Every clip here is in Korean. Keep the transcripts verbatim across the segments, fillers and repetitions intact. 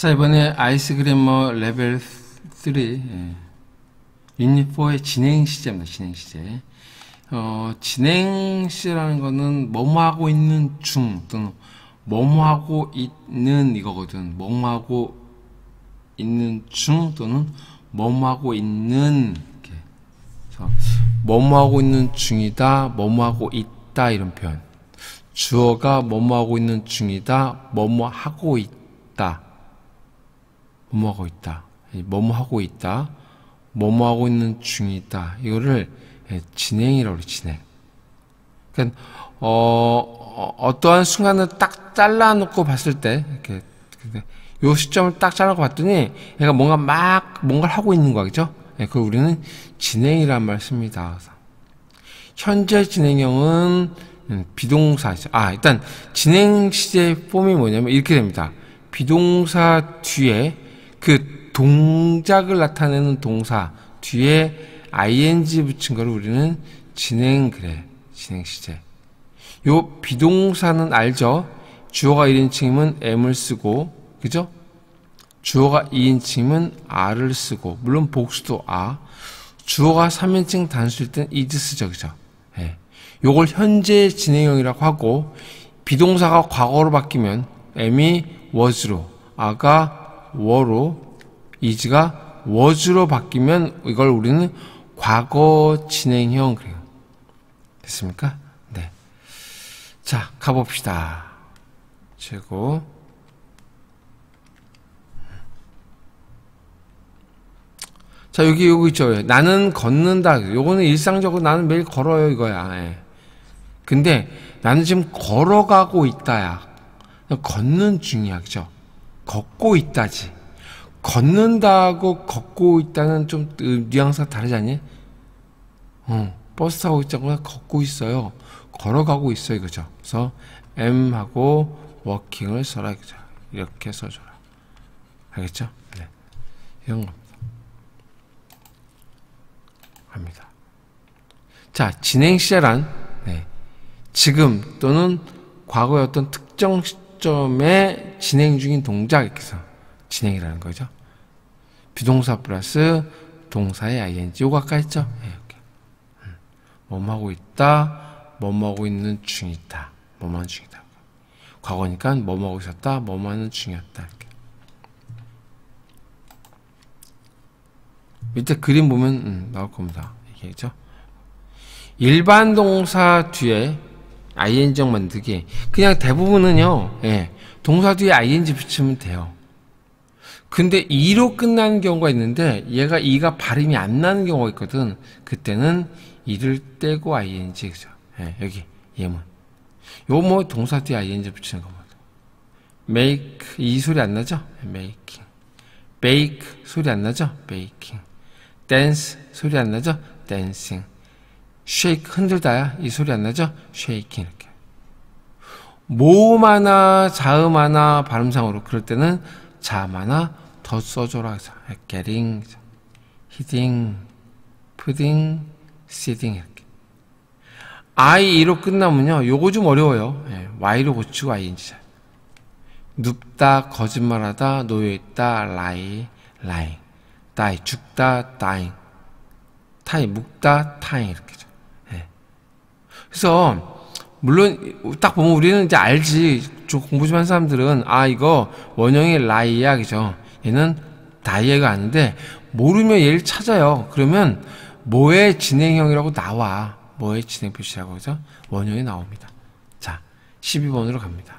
자, 이번에 아이스 그래머 레벨 삼, 예. 유닛 사의 진행 시제입니다. 진행 시제. 어, 진행 시제라는 거는 뭐뭐 하고 있는 중 또는 뭐뭐 하고 있는 이거거든. 뭐뭐 하고 있는 중 또는 뭐뭐 하고 있는 이렇게. 그래서 뭐뭐 하고 있는 중이다, 뭐뭐 하고 있다 이런 표현. 주어가 뭐뭐 하고 있는 중이다, 뭐뭐 하고 있다. 뭐뭐 하고 있다. 뭐뭐 하고 있다. 뭐뭐 하고 있는 중이다. 이거를 진행이라고 그래, 진행. 그러니까, 어, 어떠한 순간을 딱 잘라놓고 봤을 때, 이렇게, 요 시점을 딱 잘라놓고 봤더니, 얘가 뭔가 막, 뭔가를 하고 있는 거야, 그죠? 예, 그걸 우리는 진행이란 말을 씁니다. 현재 진행형은 비동사죠. 아, 일단, 진행 시제 폼이 뭐냐면, 이렇게 됩니다. 비동사 뒤에, 그 동작을 나타내는 동사 뒤에 아이엔지 붙인 거를 우리는 진행 그래. 진행 시제. 요 비동사는 알죠? 주어가 일 인칭이면 M을 쓰고, 그죠? 주어가 이 인칭이면 R을 쓰고, 물론 복수도 아. 주어가 삼 인칭 단수일 땐 is 쓰죠, 그죠? 예. 요걸 현재 진행형이라고 하고, 비동사가 과거로 바뀌면 M이 was로, R가 were로, is가 was로 바뀌면 이걸 우리는 과거 진행형 그래요. 됐습니까? 네. 자, 가봅시다. 최고. 자, 여기 요거 있죠. 나는 걷는다. 요거는 일상적으로 나는 매일 걸어요 이거야. 예. 근데 나는 지금 걸어가고 있다야. 걷는 중이야, 그죠? 걷고 있다지. 걷는다고 걷고 있다는 좀 뉘앙스가 다르지 않니? 어, 버스 타고 있다거나 걷고 있어요. 걸어가고 있어요, 그죠? 그래서 M하고 워킹을 써라, 그죠? 이렇게 써줘라. 알겠죠? 네. 이런 겁니다. 합니다. 자, 진행 시제란, 네. 지금 또는 과거의 어떤 특정 시점에 진행 중인 동작, 이렇게 해서 진행이라는 거죠. 비동사 플러스 동사의 아이엔지. 요거 아까 했죠? 네, 이렇게. 음. 뭐뭐 하고 있다, 뭐뭐 하고 있는 중이다. 뭐뭐 하는 중이다. 과거니까 뭐뭐 하고 있었다, 뭐뭐 하는 중이었다. 이렇게. 밑에 그림 보면 음, 나올 겁니다. 이게죠. 일반 동사 뒤에 아이엔지 만들기. 그냥 대부분은요, 예, 동사 뒤에 아이엔지 붙이면 돼요. 근데 이로 끝나는 경우가 있는데, 얘가 이가 발음이 안 나는 경우가 있거든. 그때는 이를 떼고 아이엔지, 그죠? 예, 여기, 예문. 요 뭐 동사 뒤에 아이엔지 붙이는 겁니다. make, 이 소리 안 나죠? making. bake, 소리 안 나죠? baking. dance, 소리 안 나죠? dancing. shake, 흔들다야. 이 소리 안 나죠? shaking. 이렇게. 모음하나, 자음하나, 발음상으로. 그럴 때는 자음 하나 더 써줘라. getting, hitting, pudding, sitting. 이렇게. i로 끝나면요. 요거 좀 어려워요. 예, y로 고치고 ing. 눕다, 거짓말하다, 놓여있다, lie, lying. die, 죽다, dying. 타이, 묵다, 타잉. 이렇게. 그래서 물론 딱 보면 우리는 이제 알지. 좀 공부 좀 한 사람들은 아 이거 원형이 라이야, 그죠? 얘는 다이애가 아닌데 모르면 얘를 찾아요. 그러면 뭐의 진행형이라고 나와. 뭐의 진행 표시라고, 그죠? 원형이 나옵니다. 자, 십이 번으로 갑니다.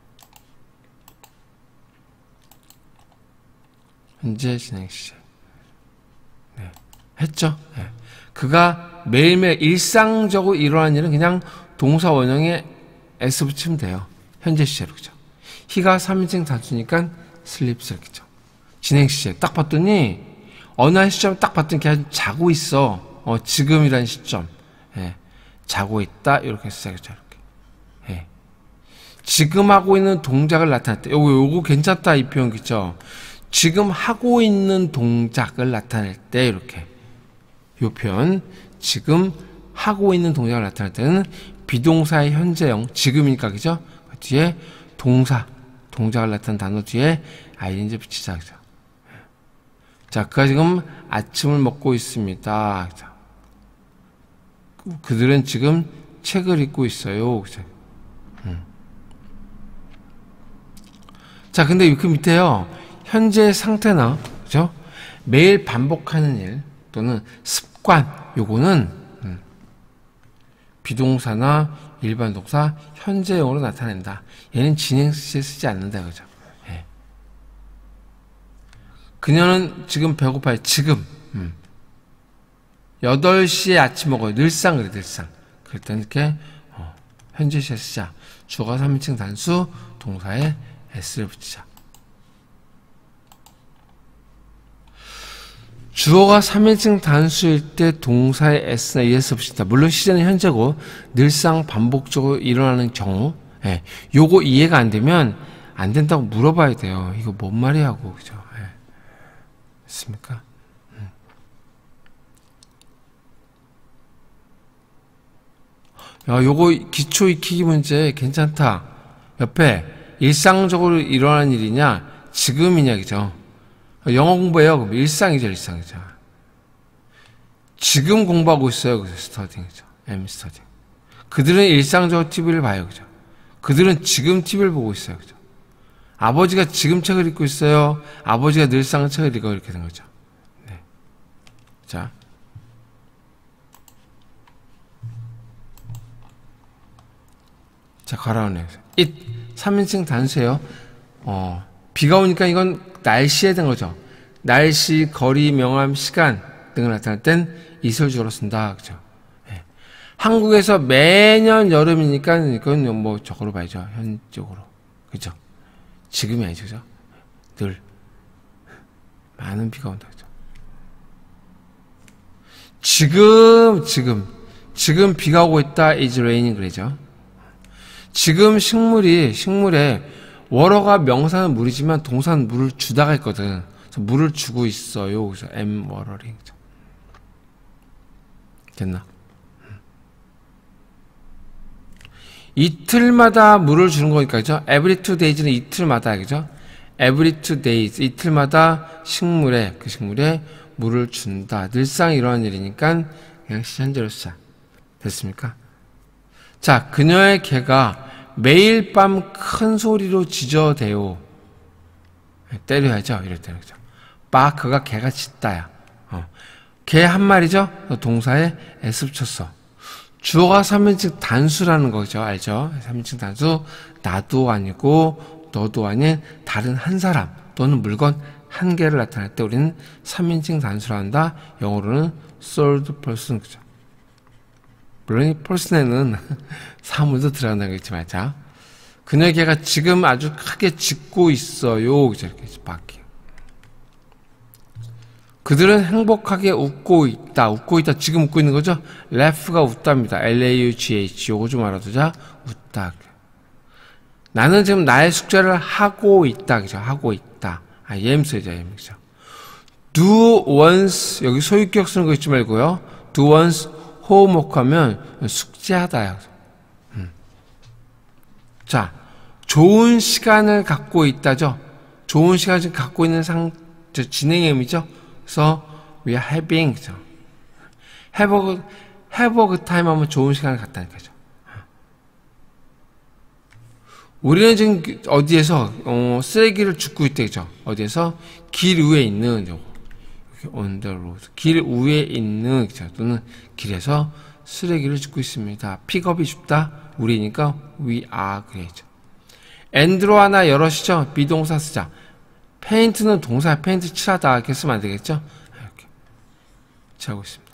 현재 진행 시제. 네, 했죠? 네. 그가 매일매일 일상적으로 일어나는 일은 그냥 동사 원형에 S 붙이면 돼요. 현재 시제로, 그죠? he가 삼 인칭 단수니까 sleeps, 그죠? 진행 시제. 딱 봤더니, 어느 한 시점에 딱 봤더니 걔가 자고 있어. 어, 지금이라는 시점. 예. 자고 있다. 이렇게 써요, 그죠? 이렇게. 예. 지금 하고 있는 동작을 나타낼 때, 요거, 요거 괜찮다. 이 표현, 그죠? 지금 하고 있는 동작을 나타낼 때, 이렇게. 요 표현, 지금 하고 있는 동작을 나타낼 때는 비동사의 현재형, 지금이니까, 그죠? 그 뒤에 동사, 동작을 나타내는 단어 뒤에 아이엔지 붙이자. 그죠? 자, 그가 지금 아침을 먹고 있습니다. 그죠? 그들은 지금 책을 읽고 있어요. 그죠? 음. 자, 근데 그 밑에요. 현재 상태나, 그죠? 매일 반복하는 일 또는 습관, 요거는 음, 비동사나 일반 동사 현재형으로 나타낸다. 얘는 진행 시에 쓰지 않는다. 그죠? 예. 그녀는 지금 배고파요. 지금. 음. 여덟 시에 아침 먹어요. 늘상 그래, 늘상. 그럴 때 이렇게 어, 현재 시에 쓰자. 주어가 삼인칭 단수, 동사에 s를 붙이자. 주어가 삼인칭 단수일 때 동사에 s나 es 붙인다. 물론 시제는 현재고 늘상 반복적으로 일어나는 경우, 예, 요거 이해가 안 되면 안 된다고 물어봐야 돼요. 이거 뭔 말이야 하고, 그죠? 예. 됐습니까? 음. 야, 요거 기초 익히기 문제 괜찮다. 옆에 일상적으로 일어나는 일이냐, 지금이냐, 그죠? 영어 공부해요. 그럼 일상이죠, 일상이죠. 지금 공부하고 있어요. 그죠? 스터딩이죠. M 스터딩. 그들은 일상적으로 티비를 봐요. 그죠? 그들은 지금 티비를 보고 있어요. 그죠? 아버지가 지금 책을 읽고 있어요. 아버지가 늘상 책을 읽어. 이렇게 된 거죠. 네. 자. 자, 가라오네요. it. 삼인칭 단수예요. 어, 비가 오니까 이건 날씨에 된 거죠. 날씨, 거리, 명암, 시간 등을 나타낼 땐 it을 주어로 쓴다. 그죠? 예. 한국에서 매년 여름이니까 이건 뭐 저거로 봐야죠. 현적으로. 그죠? 지금이 아니죠. 그죠? 늘 많은 비가 온다. 그죠? 지금, 지금, 지금 비가 오고 있다. is raining 그러죠. 지금 식물이, 식물에 워러가 명사는 물이지만 동사는 물을 주다가 있거든. 그래서 물을 주고 있어요. 그래서 am watering. 됐나? 이틀마다 물을 주는 거니까, 그죠? every two days는 이틀마다, 그죠? every two days. 이틀마다 식물에, 그 식물에 물을 준다. 늘상 이러한 일이니까 그냥 시현재로 쓰자. 됐습니까? 자, 그녀의 개가 매일 밤 큰 소리로 짖어대요. 때려야죠. 이럴 때는. 그죠? 바크가 개가 짖다야. 어. 개 한 마리죠? 동사에 s 붙였어. 주어가 삼인칭 단수라는 거죠. 알죠? 삼인칭 단수. 나도 아니고 너도 아닌 다른 한 사람 또는 물건 한 개를 나타낼 때 우리는 삼인칭 단수라 한다. 영어로는 third person. 그죠? 물론 이 person에는 사물도 들어간다는 거 잊지 말자. 그녀의 개가 지금 아주 크게 짖고 있어요. 그죠? 이렇게 바뀌. 그들은 행복하게 웃고 있다. 웃고 있다. 지금 웃고 있는 거죠? laugh가 웃답니다. L-A-U-G-H. 요거 좀 알아두자. 웃다. 나는 지금 나의 숙제를 하고 있다. 그죠? 하고 있다. 아, am 써야죠. am. 그죠? do once. 여기 소유격 쓰는 거 잊지 말고요. do once homework 하면 숙제하다요. 음. 자, 좋은 시간을 갖고 있다죠? 좋은 시간을 지금 갖고 있는 상, 저 진행형이죠? 그래서 we are having, 그죠? have a, have a good time 하면 좋은 시간을 갖다는 거죠. 우리는 지금 어디에서, 어, 쓰레기를 줍고 있다, 그죠? 어디에서? 길 위에 있는, 요거. on the road. 길 위에 있는, 그죠? 또는 길에서 쓰레기를 줍고 있습니다. 픽업이 줍다? 우리니까 we are, 그래야죠. and로 하나 여럿이죠? 비동사 쓰자. 페인트는 동사, 페인트 칠하다. 이렇게 쓰면 안 되겠죠? 이렇게. 칠하고 있습니다.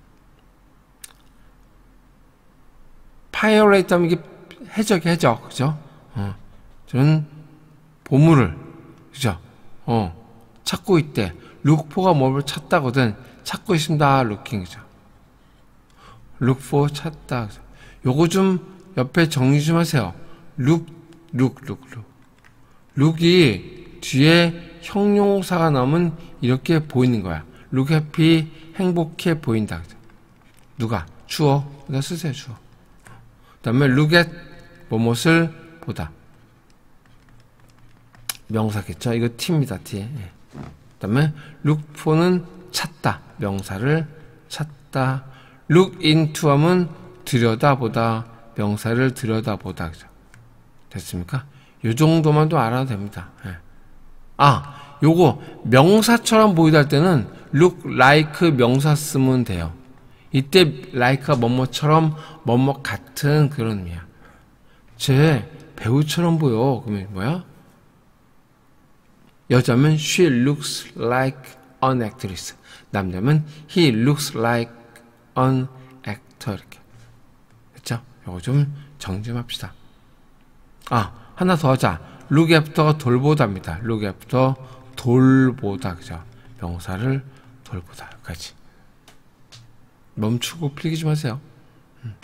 파이어레이트 하면 이게 해적, 해적. 그죠? 어. 저는 보물을, 그죠? 어. 찾고 있대. 룩포가 뭘 찾다거든. 찾고 있습니다. looking, 그죠? look for, 찾다. 그죠? 요거 좀 옆에 정리 좀 하세요. look, look, look, look. look이 뒤에 형용사가 나오면 이렇게 보이는 거야. look happy, 행복해 보인다. 그죠? 누가? 주어. 그다 쓰세요, 주어. 그 다음에 look at, 무엇을 보다. 명사겠죠. 이거 t입니다. t. 예. 그 다음에 look for는 찾다. 명사를 찾다. look into 하면 들여다보다. 명사를 들여다보다. 그죠? 됐습니까? 요 정도만도 알아도 됩니다. 예. 아, 요거 명사처럼 보이다 할 때는 look like 명사 쓰면 돼요. 이때 like가 뭐뭐처럼 뭐뭐 같은 그런 의미야. 쟤 배우처럼 보여. 그러면 뭐야? 여자면 she looks like an actress. 남자면 he looks like an actor. 이렇게. 됐죠? 요거 좀 정리 좀 합시다. 아, 하나 더 하자. look after가 돌보다입니다. look after 돌보다. 그죠? 명사를 돌보다. 여기까지. 멈추고 필기 좀 하세요. 음.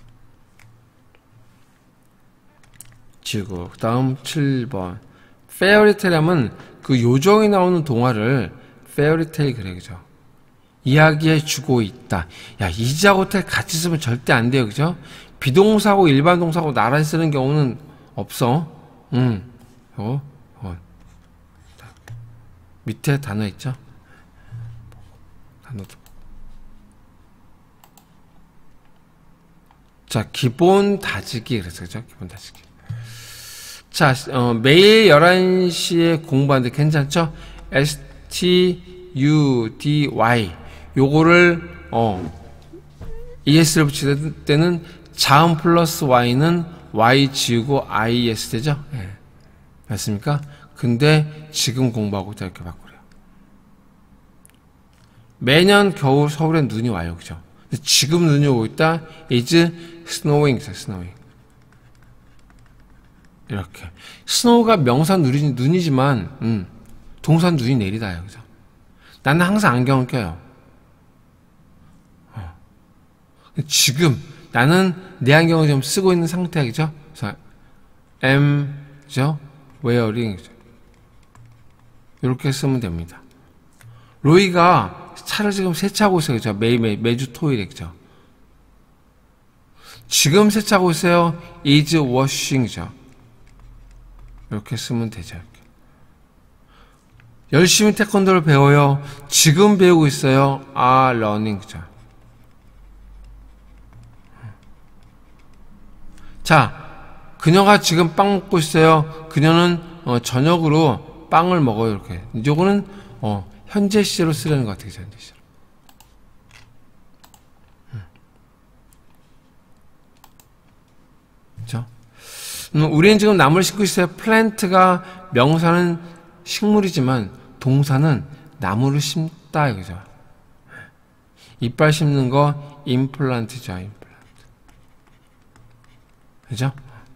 지우고. 그 다음 칠 번. 페어리테일 하면 그 요정이 나오는 동화를 페어리테일 그래. 그죠? 이야기해 주고 있다. 야, 이자고 텔 같이 쓰면 절대 안 돼요. 그죠? 비동사하고 일반 동사하고 나란히 쓰는 경우는 없어. 음. 요거, 요거. 밑에 단어 있죠? 단어도. 자, 기본 다지기. 그래서, 그죠? 기본 다지기. 자, 어, 매일 열한 시에 공부하는데 괜찮죠? 에스 티 유 디 와이. 요거를, 어, 이에스를 붙일 때는 자음 플러스 y는 y 지우고 아이에스 되죠? 예. 맞습니까? 근데 지금 공부하고 있다 이렇게 바꾸래요. 매년 겨울 서울엔 눈이 와요. 그죠? 근데 지금 눈이 오고 있다. is snowing. snowing. 이렇게. 스노우가 명사 눈이, 눈이지만, 음, 동사 눈이 내리다요. 그죠? 나는 항상 안경을 껴요. 어. 지금, 나는 내 안경을 좀 쓰고 있는 상태야. 그죠? 그래서, am, 그죠? wearing. 그죠? 이렇게 쓰면 됩니다. 로이가 차를 지금 세차하고 있어요. 그죠? 매일매일, 매주 토요일에. 그죠? 지금 세차하고 있어요. is washing. 그죠? 이렇게 쓰면 되죠. 이렇게. 열심히 태권도를 배워요. 지금 배우고 있어요. are learning. 그죠? 자, 그녀가 지금 빵 먹고 있어요. 그녀는 어, 저녁으로 빵을 먹어요. 이렇게. 이거는 어, 현재 시제로 쓰려는 것 같아요. 현재 시제로. 음. 그죠? 음, 우리는 지금 나무를 심고 있어요. 플랜트가 명사는 식물이지만 동사는 나무를 심다 이거죠. 이빨 심는 거 임플란트죠. 임플란트. 그죠?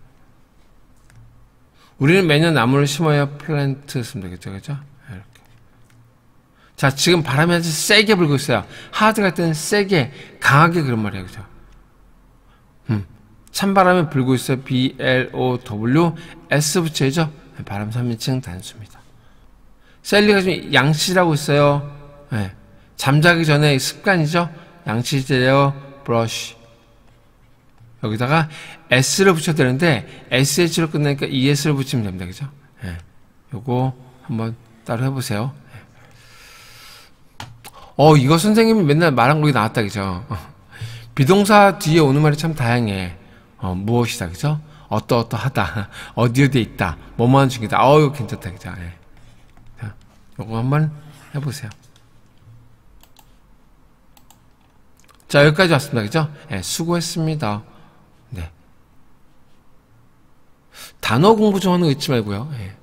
우리는 매년 나무를 심어야 플랜트 쓰면 되겠죠. 그죠? 이렇게. 자, 지금 바람이 아주 세게 불고 있어요. 하드 갈 때는 세게, 강하게 그런 말이에요. 그죠? 음. 찬바람이 불고 있어요. 비 엘 오 더블유 에스 붙여야죠. 바람 삼 인칭 단수입니다. 셀리가 지금 양치라고 있어요. 네. 잠자기 전에 습관이죠. 양치제요. 브러쉬. 여기다가 S를 붙여야 되는데 에스에이치로 끝나니까 이에스를 붙이면 됩니다. 그죠? 네. 요거 한번 따로 해보세요. 네. 어, 이거 선생님이 맨날 말한 거기 나왔다. 그죠? 비동사 뒤에 오는 말이 참 다양해. 어, 무엇이다, 그죠? 어떠어떠하다, 어디 어디에 있다, 뭐뭐하는 중이다. 어우, 괜찮다, 그죠? 예. 자, 요거 한번 해보세요. 자, 여기까지 왔습니다, 그죠? 예, 수고했습니다. 네. 단어 공부 좀 하는 거 잊지 말고요. 예.